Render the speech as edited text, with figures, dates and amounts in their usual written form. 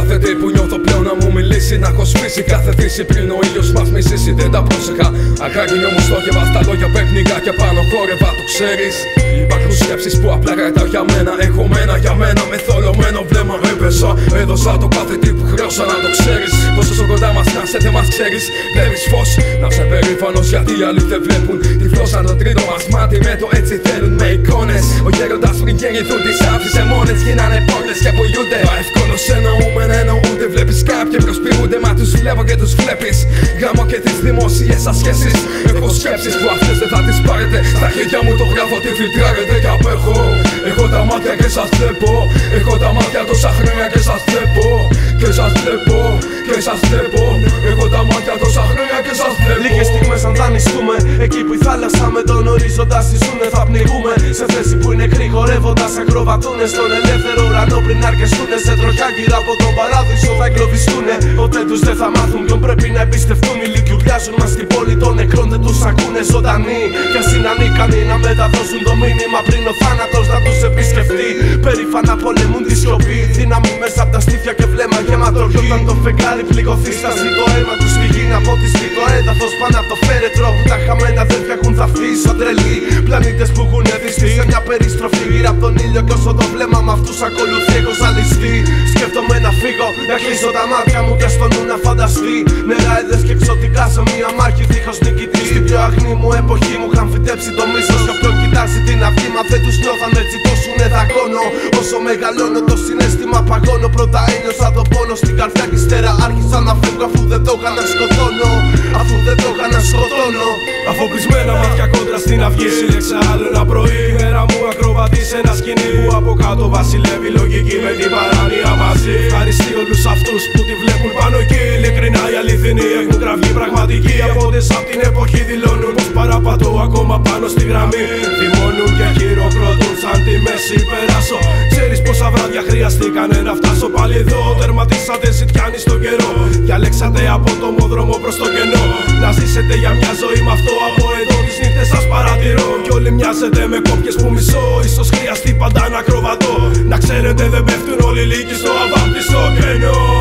κάθε τι που νιώθω πλέον να μου μιλήσει. Να έχω σβήσει κάθε δύση πριν ο ήλιος μας μισήσει. Δεν τα πρόσεχα, ακράγγινο μου στόχευα. Στα λόγια παιχνικά και πάνω χόρευα, το ξέρεις. Υπάρχουν σκέψεις που απλά κρατάω για μένα. Έχω μένα για μένα με θολωμένο βλέμμα. Έπεσα, έδωσα το κάθε τι που χρέωσα να το ξέρεις. Πόσο στο κοντά μας να σε δεν μας ξέρεις. Βλέπεις φως, να είσαι περήφανος γιατί οι άλλοι δεν βλέπουν. Τυφλός σαν το τρίτο μας μάτι με το έτσι θέλουν με εικόνες. Ο γέροντας πριν γεννηθούν τις άφησε μόνες. Γίνανε πόρτες και απολιούνται. Μα ευκόλως εννοούμεν εννοούνται. Βλέπεις κάποιοι προσποιούνται μα τους βλέπω και τους βλέπεις. Γάμω και τις δημόσιες σας σχέσεις. Έχω σκέψεις που αυτές δεν θα τις πάρετε. Στα χέρια μου το γράφω τι φιλτράρετε και απέχω. Έχω τα μάτια και σας βλέπω. Έχω τα μάτια τόσα χρόνια και σας βλέπω. Και σας βλέπω, και σας βλέπω. Έχω τα μάτια τόσα χρόνια και σας βλέπω. Λίγες στιγμές αν δανειστούμε, εκεί που η θάλασσα με τον ορίζοντα συζούνε θα πνιγούμε. Σε θέση που είναι νεκροί χορεύοντας ακροβατούνε. Στον ελεύθερο ουρανό πριν αρκεστούνε. Σε τροχιά γύρω από τον παράδεισο θα εγκλωβιστούνε. Ποτέ τους δεν θα μάθουν ποιον πρέπει να εμπιστευτούν. Οι λυκιουριάζουν μας στην πόλη των νεκρών δεν τους ακούνε ζωντανοί. Κι ας είναι ανίκανοι να μεταδώσουν το μήνυμα πριν ο θάνατος να τους επισκεφτεί. Περήφανα πολεμούν τη σιωπή. Δύναμη μέσα από τα στήθια και βλέμμα γεμάτο. Κι όταν το φεγγάρι πληγωθεί σταθεί το αίμα του στη γη. Να ποτιστεί το έδαφος πάνω από το φέρετρο. Που τα χαμένα αδέρφια έχουν θαυθεί σαν τρελοί. Πλανήτες που έχουν εδιστεί σε μια περιστροφή γύρω από τον ήλιο. Κι όσο το βλέμμα με αυτούς ακολουθεί έχω ζαλιστεί. Σκέφτομαι να φύγω, να κλείσω τα μάτια μου και στο νου να φανταστεί. Νεράιδες και εξωτικά σε μια μάχη δίχως νικητή. Στην πιο αγνή μου εποχή μου είχαν φυτέψει το μίσος. Κι όποιον κοιτάζει την αυγή μα δεν τους νιώθαν έτσι τόσουνε δακώνω. Όσο μεγαλώνω το συναίσθημα παγώνω. Πρώτα ένιωσα το πόνο στην καρδιά κι ύστερα άρχισα να φεύγω αφού δεν το είχα να σκοτώνω. Αφού δεν το είχα να σκοτώνω. Αφοπλισμένα μάτια κόντρα στην αυγή. Σύλλεξα άλλο ένα πρωί. Η μέρα μου ακροβατεί σε ένα σκηνή που από κάτω βασιλεύει λογική με την παράνοια μαζί. Ευχαριστεί όλους αυτούς που τη βλέπουν πάνω εκεί. Ειλικρινά οι αληθινοί έχουν κραυγή πραγματική. Απόντες απ' την εποχή δηλώνουν πως παραπατώ ακόμα πάνω στη γραμμή. Θυμώνουν και χειροκροτούν σαν τη μέση περάσω. Ξέρεις πόσα βράδια χρειαστήκανε να φτάσω πάλι εδώ. Τερματίσατε ζητιάνοι στον καιρό. Διαλέξατε από το μόδρομο προς το κενό. Να ζήσετε για μια ζωή με αυτό από εδώ. Τις νύχτες σας παρατηρώ. Κι όλοι μοιάζετε με κόπιες που μισώ. Ίσως χρειαστεί πάντα να ακροβατώ. Να ξέρετε δεν πέφτουν όλοι οι λύκοι στο αβάπτιστο κενό.